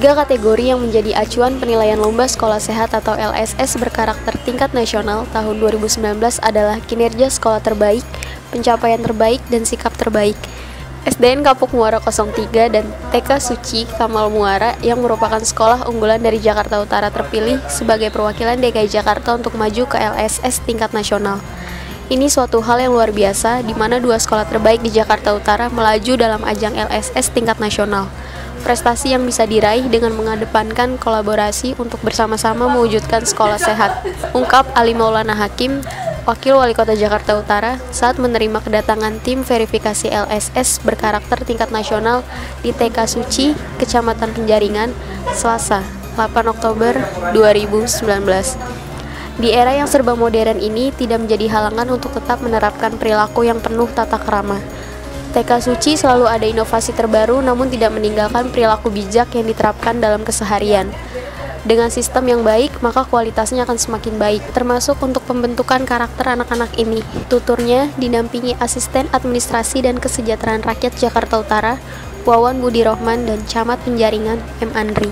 3 kategori yang menjadi acuan penilaian Lomba Sekolah Sehat atau LSS berkarakter tingkat nasional tahun 2019 adalah kinerja sekolah terbaik, pencapaian terbaik, dan sikap terbaik. SDN Kapuk Muara 03 dan TK Suci Kamal Muara yang merupakan sekolah unggulan dari Jakarta Utara terpilih sebagai perwakilan DKI Jakarta untuk maju ke LSS tingkat nasional. Ini suatu hal yang luar biasa di mana 2 sekolah terbaik di Jakarta Utara melaju dalam ajang LSS tingkat nasional. Prestasi yang bisa diraih dengan mengedepankan kolaborasi untuk bersama-sama mewujudkan sekolah sehat, ungkap Ali Maulana Hakim, Wakil Wali Kota Jakarta Utara, saat menerima kedatangan tim verifikasi LSS berkarakter tingkat nasional di TK Suci, Kecamatan Penjaringan, Selasa, 8 Oktober 2019. Di era yang serba modern ini tidak menjadi halangan untuk tetap menerapkan perilaku yang penuh tata krama. TK Suci selalu ada inovasi terbaru namun tidak meninggalkan perilaku bijak yang diterapkan dalam keseharian. Dengan sistem yang baik, maka kualitasnya akan semakin baik, termasuk untuk pembentukan karakter anak-anak ini. Tuturnya didampingi Asisten Administrasi dan Kesejahteraan Rakyat Jakarta Utara, Wawan Budi Rohman, dan Camat Penjaringan, M. Andri.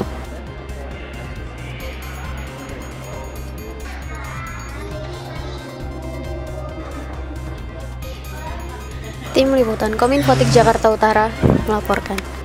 Tim Liputan Kominfotik Jakarta Utara melaporkan.